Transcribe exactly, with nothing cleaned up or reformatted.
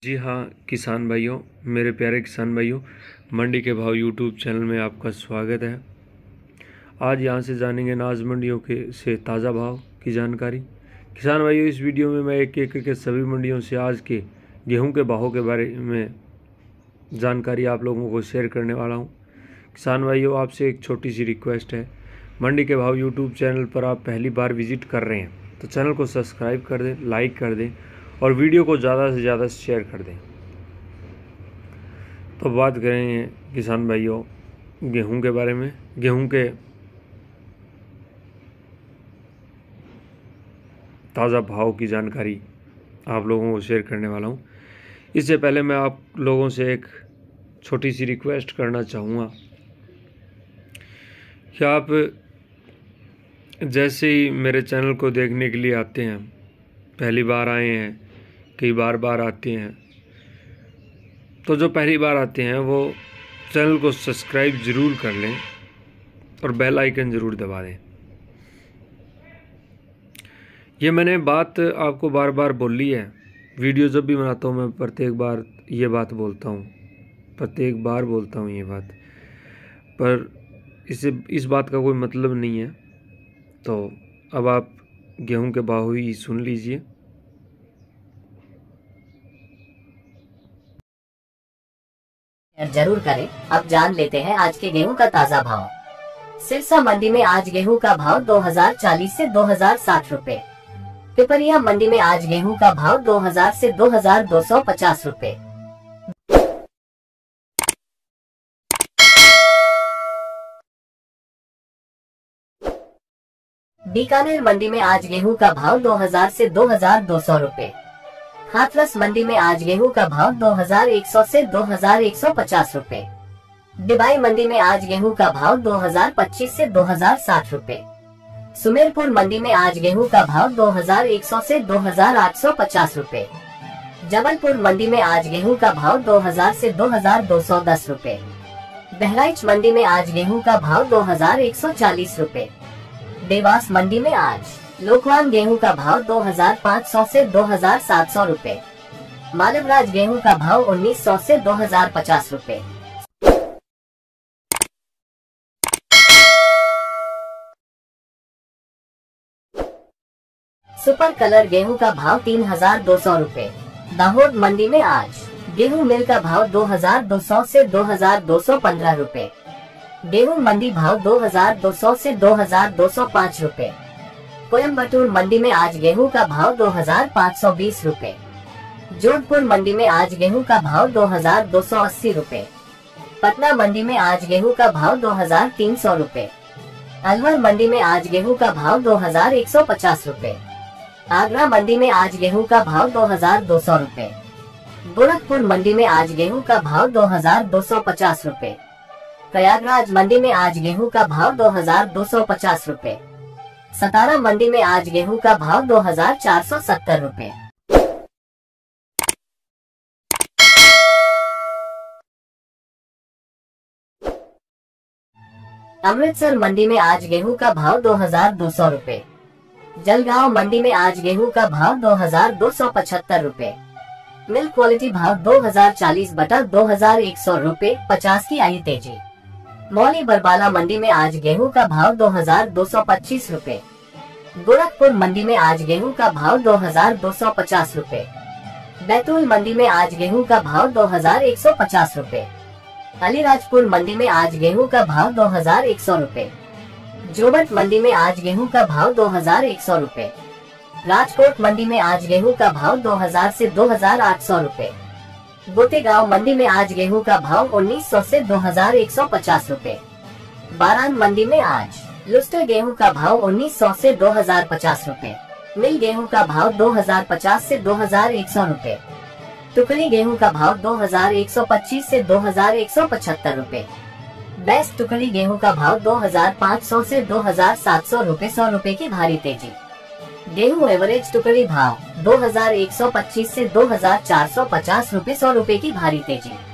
जी हाँ किसान भाइयों, मेरे प्यारे किसान भाइयों, मंडी के भाव यूट्यूब चैनल में आपका स्वागत है। आज यहाँ से जानेंगे अनाज मंडियों के से ताज़ा भाव की जानकारी। किसान भाइयों, इस वीडियो में मैं एक एक करके सभी मंडियों से आज के गेहूं के भावों के बारे में जानकारी आप लोगों को शेयर करने वाला हूँ। किसान भाइयों, आपसे एक छोटी सी रिक्वेस्ट है, मंडी के भाव यूट्यूब चैनल पर आप पहली बार विजिट कर रहे हैं तो चैनल को सब्सक्राइब कर दें, लाइक कर दें और वीडियो को ज़्यादा से ज़्यादा शेयर कर दें। तो बात करेंगे किसान भाइयों गेहूं के बारे में। गेहूं के ताज़ा भाव की जानकारी आप लोगों को शेयर करने वाला हूं। इससे पहले मैं आप लोगों से एक छोटी सी रिक्वेस्ट करना चाहूँगा कि आप जैसे ही मेरे चैनल को देखने के लिए आते हैं, पहली बार आए हैं, कई बार बार आते हैं, तो जो पहली बार आते हैं वो चैनल को सब्सक्राइब ज़रूर कर लें और बेल आइकन ज़रूर दबा दें। ये मैंने बात आपको बार बार बोली है, वीडियो जब भी बनाता हूँ मैं प्रत्येक बार ये बात बोलता हूँ, प्रत्येक बार बोलता हूँ ये बात, पर इसे इस बात का कोई मतलब नहीं है। तो अब आप गेहूं के भाव ही सुन लीजिए। जरूर करें। अब जान लेते हैं आज के गेहूं का ताज़ा भाव। सिरसा मंडी में आज गेहूं का भाव दो हजार चालीस से दो हजार साठ रुपए। पिपरिया मंडी में आज गेहूं का भाव दो हजार से दो हजार दो सौ पचास रुपए। बीकानेर मंडी में आज गेहूं का भाव दो हजार से दो हजार दो सौ रुपए। हाथरस मंडी में आज गेहूं का भाव दो हजार एक सौ से दो हजार एक सौ पचास रुपए। डिबाई मंडी में आज गेहूं का भाव दो हजार पच्चीस से दो हजार साठ रुपए। सुमेरपुर मंडी में आज गेहूं का भाव दो हजार एक सौ से दो हजार आठ सौ पचास रुपए। जबलपुर मंडी में आज गेहूं का भाव दो हजार से दो हजार दो सौ दस रुपए। बहराइच मंडी में आज गेहूं का भाव दो हजार एक सौ चालीस रुपए। देवास मंडी में आज लोकवान गेहूं का भाव दो हजार पाँच सौ से दो हजार सात सौ रुपए। मालवराज गेहूं का भाव उन्नीस सौ से दो हजार पचास रुपए। सुपर कलर गेहूं का भाव तीन हजार दो सौ रुपए। दाहोद मंडी में आज गेहूं मिल का भाव दो हजार दो सौ से दो हजार दो सौ पंद्रह रुपए। गेहूं मंडी भाव दो हजार दो सौ से दो हजार दो सौ पाँच रुपए। कोयम्बटूर मंडी में आज गेहूं का भाव दो हजार पाँच सौ बीस रुपए। जोधपुर मंडी में आज गेहूं का भाव दो हजार दो सौ अस्सी रुपए। पटना मंडी में आज गेहूं का भाव दो हजार तीन सौ रुपए। अलवर मंडी में आज गेहूं का भाव दो हजार एक सौ पचास रुपए। आगरा मंडी में आज गेहूं का भाव दो हजार दो सौ रुपए। गोरखपुर मंडी में आज गेहूं का भाव दो हजार दो सौ पचास रुपए। प्रयागराज मंडी में आज गेहूं का भाव दो हजार दो सौ पचास रुपए। सतारा मंडी में आज गेहूं का भाव दो हजार चार सौ सत्तर रुपए। अमृतसर मंडी में आज गेहूं का भाव दो हजार दो सौ रुपए। जलगांव मंडी में आज गेहूं का भाव दो हजार दो सौ पचहत्तर रुपए। मिल्क क्वालिटी भाव दो हजार चालीस बटा दो हजार एक सौ रुपए पचास की आई तेजी। मौली बरबाला मंडी में आज गेहूं का भाव दो हजार दो सौ पच्चीस रुपए। गोरखपुर मंडी में आज गेहूं का भाव दो हजार दो सौ पचास रुपए। बैतूल मंडी में आज गेहूं का भाव दो हजार एक सौ पचास रुपए। अलीराजपुर मंडी में आज गेहूं का भाव दो हजार एक सौ रुपए। जोबट मंडी में आज गेहूं का भाव दो हजार एक सौ रुपए। राजकोट मंडी में आज गेहूं का भाव दो हजार से दो हजार आठ सौ रुपए। गोतेगांव मंडी में आज गेहूं का भाव उन्नीस सौ से दो हजार एक सौ पचास रुपए। बारान मंडी में आज लुस्टर गेहूं का भाव उन्नीस सौ से दो हजार पचास रुपए। मिल गेहूं का भाव दो हजार पचास से दो हजार एक सौ रुपए। टुकड़ी गेहूं का भाव दो हजार एक सौ पच्चीस से दो हजार एक सौ पचहत्तर रुपए। बेस्ट टुकड़ी गेहूं का भाव दो हजार पाँच सौ से दो हजार सात सौ रुपए सौ रुपए की भारी तेजी। गेहूं एवरेज टुकड़ी भाव दो हजार एक सौ पच्चीस से दो हजार चार सौ पचास रुपए सौ रुपए की भारी तेजी।